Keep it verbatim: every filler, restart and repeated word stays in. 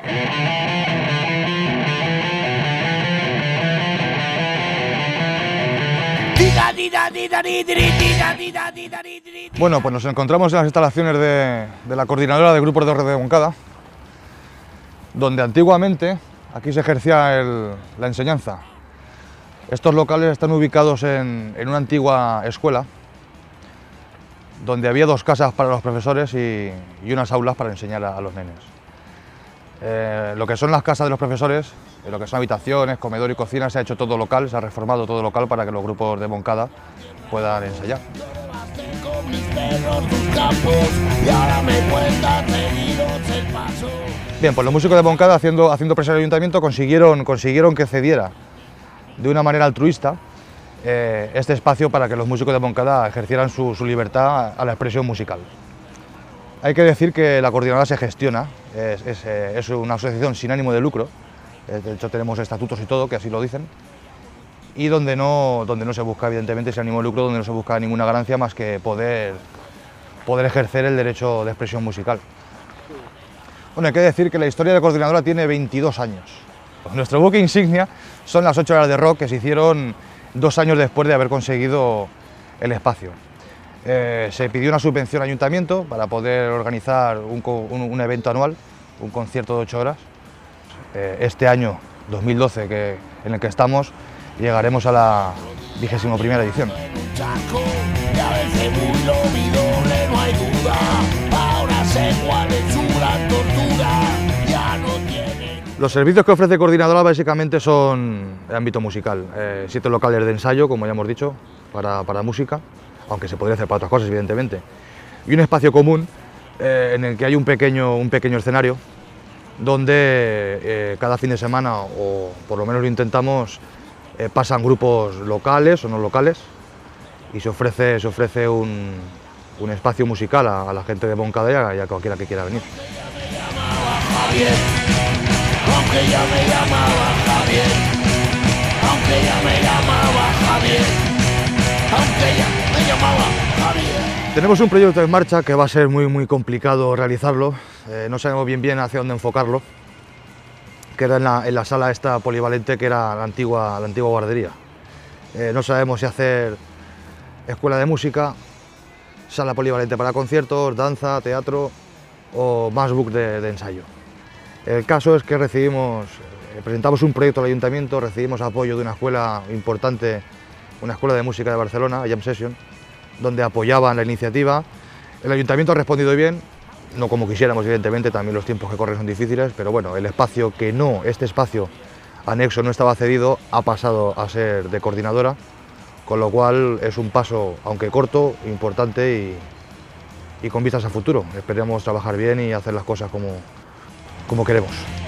Bueno, pues nos encontramos en las instalaciones de, de la Coordinadora de Grupos de Red de Moncada, donde antiguamente aquí se ejercía el, la enseñanza. Estos locales están ubicados en, en una antigua escuela, donde había dos casas para los profesores y, y unas aulas para enseñar a, a los nenes. Eh, lo que son las casas de los profesores, eh, lo que son habitaciones, comedor y cocina, se ha hecho todo local, se ha reformado todo local para que los grupos de Moncada puedan ensayar. Bien, pues los músicos de Moncada, haciendo, haciendo presión al ayuntamiento, consiguieron, consiguieron que cediera de una manera altruista eh, este espacio para que los músicos de Moncada ejercieran su, su libertad a la expresión musical. Hay que decir que la coordinadora se gestiona, es, es, es una asociación sin ánimo de lucro, de hecho tenemos estatutos y todo que así lo dicen, y donde no, donde no se busca evidentemente ese ánimo de lucro, donde no se busca ninguna ganancia más que poder, poder ejercer el derecho de expresión musical. Bueno, hay que decir que la historia de la coordinadora tiene veintidós años. Nuestro buque insignia son las ocho horas de rock que se hicieron dos años después de haber conseguido el espacio. Eh, se pidió una subvención al ayuntamiento para poder organizar un, un, un evento anual, un concierto de ocho horas. Eh, este año, dos mil doce, que, en el que estamos, llegaremos a la vigésima primera edición. Los servicios que ofrece Coordinadora básicamente son de ámbito musical, eh, siete locales de ensayo, como ya hemos dicho, para, para música, aunque se podría hacer para otras cosas, evidentemente, y un espacio común eh, en el que hay un pequeño, un pequeño escenario donde eh, cada fin de semana, o por lo menos lo intentamos, eh, pasan grupos locales o no locales y se ofrece, se ofrece un, un espacio musical a, a la gente de Moncada y a cualquiera que quiera venir. Aunque ella me llamaba Javier, aunque ella me llamaba Javier, aunque ella me llamaba Javier. Tenemos un proyecto en marcha que va a ser muy muy complicado realizarlo, eh, no sabemos bien bien hacia dónde enfocarlo, que era en la, en la sala esta polivalente que era la antigua, la antigua guardería. Eh, no sabemos si hacer escuela de música, sala polivalente para conciertos, danza, teatro o más book de, de ensayo. El caso es que recibimos, eh, presentamos un proyecto al ayuntamiento, recibimos apoyo de una escuela importante, una escuela de música de Barcelona, Jam Session, donde apoyaban la iniciativa. El ayuntamiento ha respondido bien, no como quisiéramos evidentemente, también los tiempos que corren son difíciles, pero bueno, el espacio que no, este espacio anexo no estaba cedido, ha pasado a ser de Coordinadora, con lo cual es un paso, aunque corto, importante y, y con vistas a futuro. Esperemos trabajar bien y hacer las cosas como como queremos.